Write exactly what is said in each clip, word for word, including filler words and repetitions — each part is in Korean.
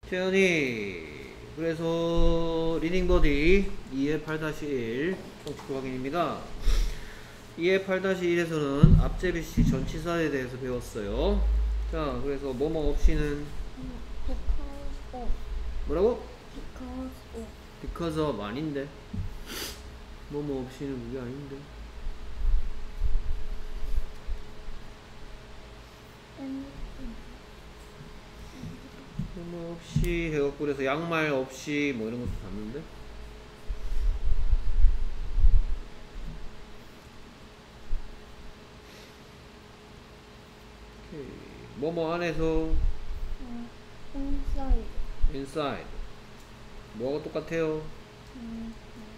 태연이 그래서 리딩버디 이의 팔 일 공식 확인입니다. 이의 팔 일에서는 앞제비씨 전치사에 대해서 배웠어요. 자, 그래서 뭐뭐 없이는 because of 뭐라고? because of because of 아닌데 뭐뭐 없이는 그게 아닌데 anything 뭐뭐 없이 해갖고 그래서 양말 없이 뭐 이런 것도 봤는데 오케이. 뭐뭐 안에서 uh, inside inside 뭐가 똑같아요? um,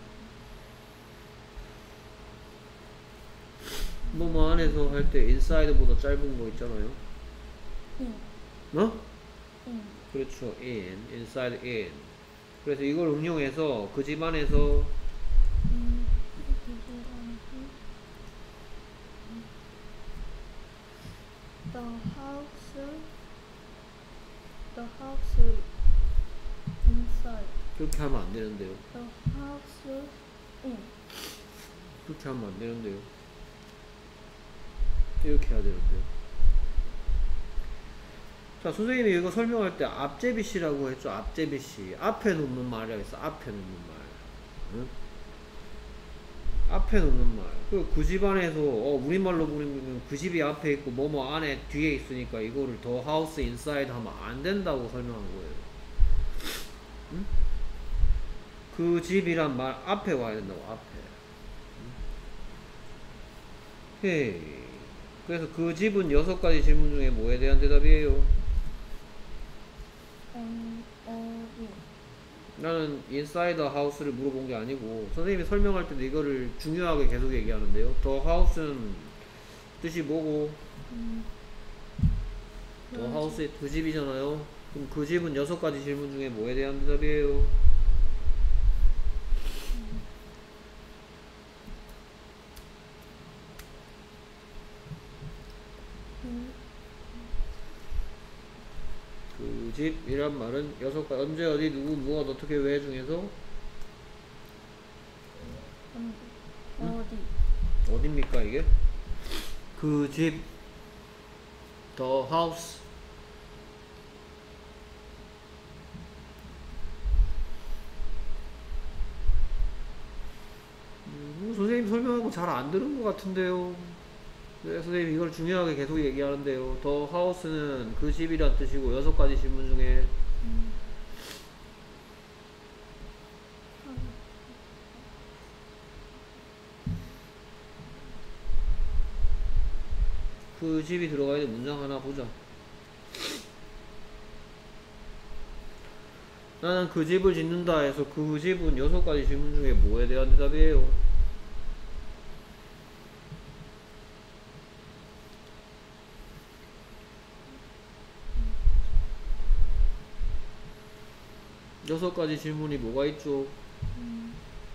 뭐뭐 안에서 할 때 inside보다 짧은 거 있잖아요. in 어? in 그렇죠. in, inside in. 그래서 이걸 응용해서 그 집 안에서 um, the house the house inside 그렇게 하면 안 되는데요. the house in 그렇게 하면 안 되는데요. 이렇게 해야 되는데요. 자, 선생님이 이거 설명할 때 앞제비씨라고 했죠. 앞제비씨. 앞에 놓는 말이라고 했어. 앞에 놓는 말. 응? 앞에 놓는 말. 그, 그 집안에서, 어, 우리말로 보면 그 집이 앞에 있고, 뭐뭐 안에 뒤에 있으니까 이거를 더 하우스 인사이드 하면 안 된다고 설명한 거예요. 응? 그 집이란 말 앞에 와야 된다고, 앞에. 응? 헤이. 그래서 그 집은 여섯 가지 질문 중에 뭐에 대한 대답이에요? um, 어디 나는 인사이더 하우스를 물어본 게 아니고 선생님이 설명할 때도 이거를 중요하게 계속 얘기하는데요. 더 하우스는 뜻이 뭐고? um, 더 하우스의 두 집이잖아요. 그럼 그 집은 여섯 가지 질문 중에 뭐에 대한 대답이에요? um, 그 집이란 말은 여섯 가지 언제 어디 누구 무엇 어떻게 왜 중에서 um, 어디 어딥니까 이게? 그 집 더 하우스 음, 선생님 설명하고 잘 안 들은 것 같은데요. 네, 선생님 이걸 중요하게 계속 얘기하는데요. 더 하우스는 그 집이란 뜻이고 여섯 가지 질문 중에 um, 그 집이 들어가 있는 문장 하나 보자. 나는 그 집을 짓는다 해서 그 집은 여섯 가지 질문 중에 뭐에 대한 대답이에요? 여섯 가지 질문이 뭐가 있죠? um,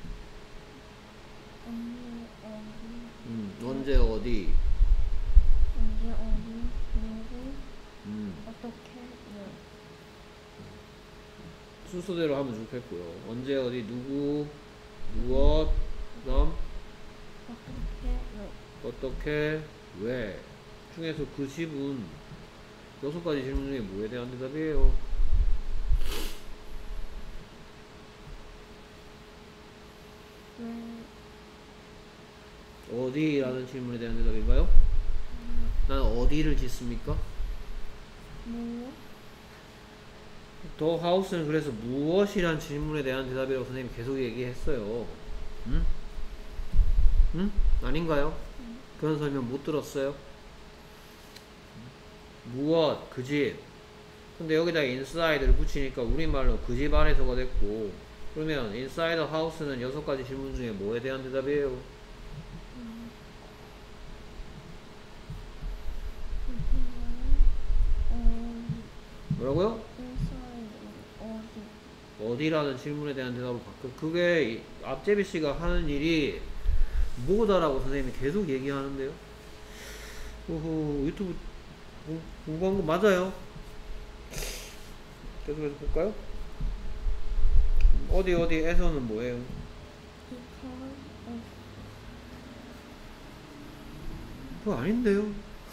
언제 어디 음, 언제 어디 언제 어디 누구 음, 어떻게 왜 순서대로 하면 좋겠고요. 언제 어디 누구 무엇 그다음 어떻게 왜 어떻게 왜 중에서 그 집은 여섯 가지 질문 중에 뭐에 대한 대답이에요? 왜 어디라는 질문에 대한 대답인가요? 나는 어디를 짓습니까? 뭐 더 하우스는 그래서 무엇이란 질문에 대한 대답이라고 선생님이 계속 얘기했어요. 응? 응? 아닌가요? 그런 설명 못 들었어요? 무엇, 그 집. 근데 여기다 인사이드를 붙이니까 우리말로 그 집 안에서가 됐고 그러면 인사이드 하우스는 여섯 가지 질문 중에 뭐에 대한 대답이에요? 어디 뭐라고요? inside 어디 어디라는 질문에 대한 대답을 바꿔. 그게 이- 앞제비 씨가 하는 일이 뭐다라고 선생님이 계속 얘기하는데요. 오호, 유튜브 공- 공부한 거 맞아요? 계속해서 볼까요? 어디 어디에서는 뭐예요? because of 그거 아닌데요?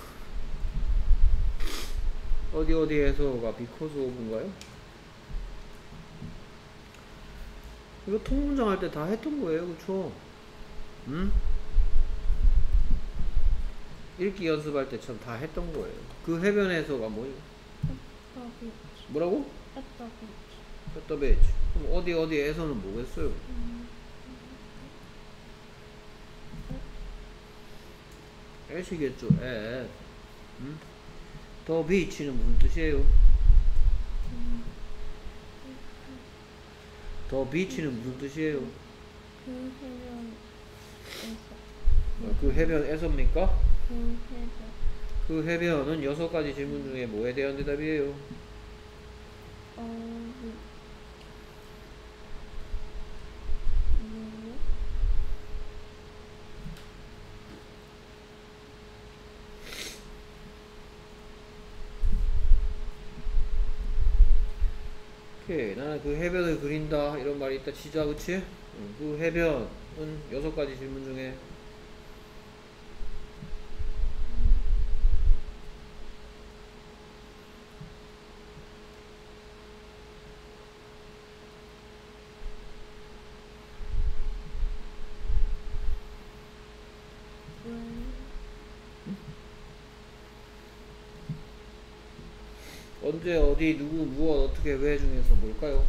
어디 어디에서가 because of인가요? 이거 통문장 할 때 다 했던 거예요, 그쵸? 응? 읽기 연습할 때 참 다 했던 거예요. 그 해변에서가 뭐예요? the beach. 뭐라고? At the beach. at the beach. 그럼 어디 어디에서는 뭐겠어요? 음, at이겠죠, at. 응? the beach는 무슨 뜻이에요? 음, the beach는 무슨 뜻이에요? 그 해변에서. 어, 그 해변에서입니까? 그 해변. 그 해변은 여섯 가지 질문 중에 뭐에 대한 대답이에요? 어디 뭐 오케이, 나는 그 해변을 그린다 이런 말이 있다 치자, 그치? 응, 그 해변은 여섯 가지 질문 중에 왜? 언제 어디 누구 무엇 어떻게 왜 중에서 뭘까요?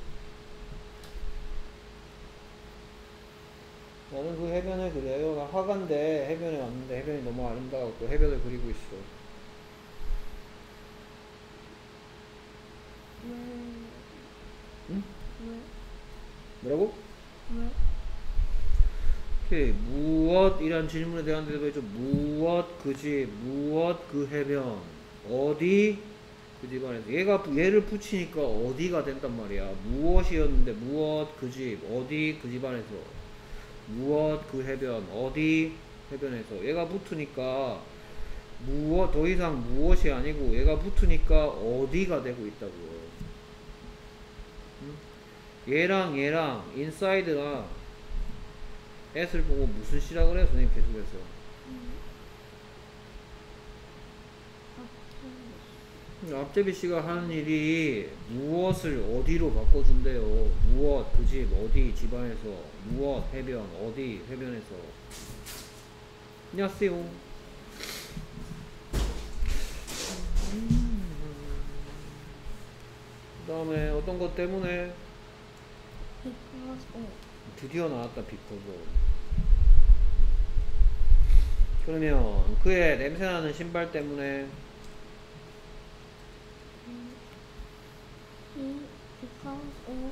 나는 그 해변을 그려요. 나 화가인데 해변에 왔는데 해변이 너무 아름다워서 해변을 그리고 있어. 왜? 응? 왜? 뭐라고? 왜? 오케이, 무엇이란 질문에 대한 대답이죠. 무엇 그 집, 무엇 그 해변, 어디 그 집안에서. 얘가 얘를 붙이니까 어디가 된단 말이야. 무엇이었는데 무엇 그 집, 어디 그 집안에서, 무엇 그 해변, 어디 해변에서. 얘가 붙으니까 무엇, 더 이상 무엇이 아니고 얘가 붙으니까 어디가 되고 있다고요. 응? 얘랑 얘랑 인사이드랑 at을 보고 무슨 시라 그래요, 선생님? 계속해서. 음, 앞에 앞제비 씨가 하는 일이 무엇을 어디로 바꿔준대요. 무엇, 그 집, 어디, 집안에서. 무엇, 해변, 어디, 해변에서. 안녕하세요. 그 다음에 어떤 것 때문에 because of 드디어 나왔다, 비커서. 그러면 그의 냄새나는 신발 때문에 he because of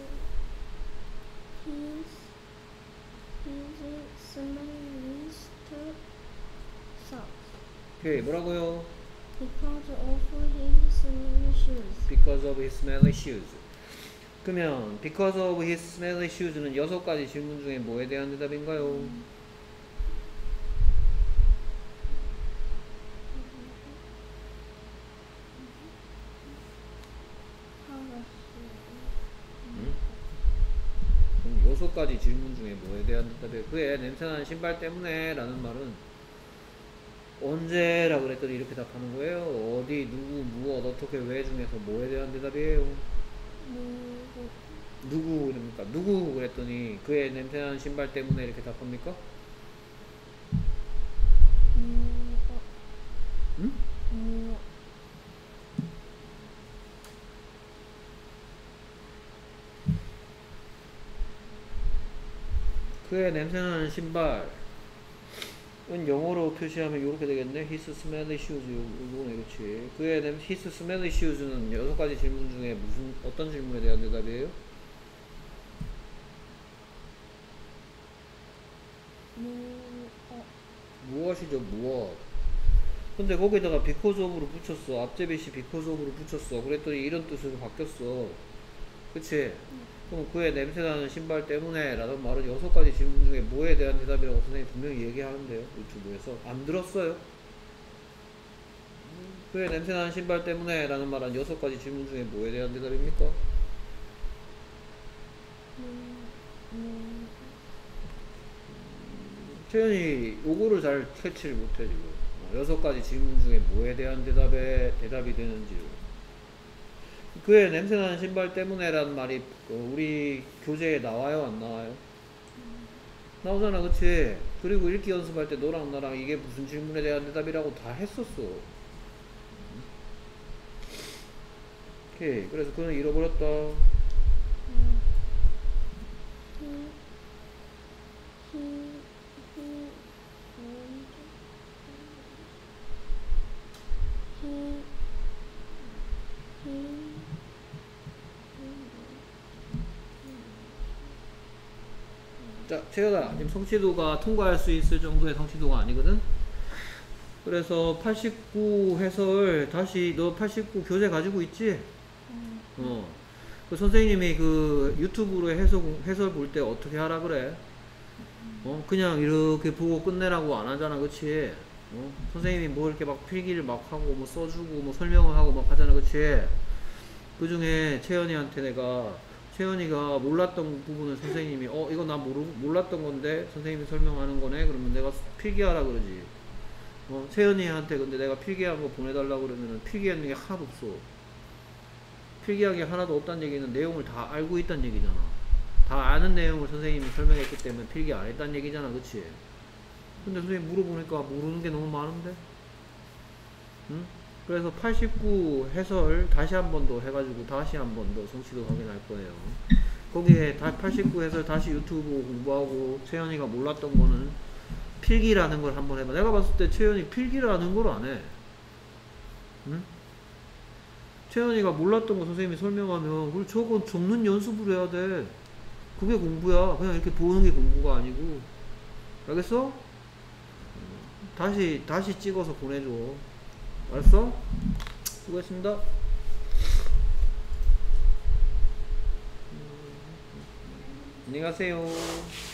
his his smelly socks. 오케이, 뭐라고요? Because of his smelly shoes. Because of his smelly shoes. 그러면 because of his smelly shoes는 여섯 가지 질문 중에 뭐에 대한 대답인가요? 응? 그럼 여섯 가지 질문 중에 뭐에 대한 대답이에요? 그의 냄새나는 신발 때문에 라는 말은 언제라 그랬더니 이렇게 답하는 거예요. 어디, 누구, 무엇, 어떻게, 왜 중에서 뭐에 대한 대답이에요? 누구 누구 이럽니까? 누구 그랬더니 그의 냄새나는 신발 때문에 이렇게 답합니까? 누구 응? 누구 그의 냄새나는 신발은 영어로 표시하면 이렇게 되겠네. His smelly shoes. 요거네, 그렇지. 그의 냄 His smelly shoes는 여섯 가지 질문 중에 무슨 어떤 질문에 대한 대답이에요? 무엇 무엇이죠, 무엇. 근데 거기다가 because of로 붙였어. 앞제비시 because of로 붙였어. 그랬더니 이런 뜻으로 바뀌었어. 그치? 그럼 그의 냄새나는 신발 때문에 라는 말은 여섯 가지 질문 중에 뭐에 대한 대답이라고 선생님이 분명히 얘기하는데요, 유튜브에서. 안 들었어요? 왜 냄새나는 신발 때문에? 라는 말한 여섯 가지 질문 중에 뭐에 대한 대답입니까? 음, 음, 태연이 요거를 잘 캐치를 못해 지금. 어, 여섯 가지 질문 중에 뭐에 대한 대답에 대답이 되는지를. 그의 냄새나는 신발 때문에 라는 말이 어, 우리 교재에 나와요 안 나와요? 나오잖아 그치? 그리고 읽기 연습할 때 너랑 나랑 이게 무슨 질문에 대한 대답이라고 다 했었어. 오케이. 그래서 그는 잃어버렸다. 음, 히, 히, 히, 음, 히, 히, 자, 채연아, 지금 성취도가 통과할 수 있을 정도의 성취도가 아니거든? 그래서 팔십구 해설 다시, 너 팔십구 교재 가지고 있지? 음, 어. 그 선생님이 그 유튜브로 해설, 해설 볼 때 어떻게 하라 그래? 어? 그냥 이렇게 보고 끝내라고 안 하잖아, 그치? 어? 선생님이 뭐 이렇게 막 필기를 막 하고 뭐 써주고 뭐 설명을 하고 막 하잖아, 그치? 그 중에 채연이한테 내가 채연이가 몰랐던 부분을 선생님이 어 이거 나 모르 몰랐던 건데 선생님이 설명하는 거네 그러면 내가 필기하라 그러지. 어 채연이한테 근데 내가 필기한 거 보내달라 그러면은 필기하는 게 하나도 없어. 필기한 게 하나도 없다는 얘기는 내용을 다 알고 있다는 얘기잖아. 다 아는 내용을 선생님이 설명했기 때문에 필기 안 했다는 얘기잖아, 그치? 근데 선생님 물어보니까 모르는 게 너무 많은데, 응? 그래서 팔십구 해설 다시 한 번 더 해가지고 다시 한 번 더 성취도 확인할 거예요. 거기에 다 팔십구 해설 다시 유튜브 공부하고 채연이가 몰랐던 거는 필기라는 걸 한번 해봐. 내가 봤을 때 채연이 필기라는 걸 안 해. 응? 채연이가 몰랐던 거 선생님이 설명하면 우리 저거 적는 연습을 해야 돼. 그게 공부야. 그냥 이렇게 보는 게 공부가 아니고. 알겠어? 다시 다시 찍어서 보내줘. 알았어? 수고했습니다. 안녕히 가세요.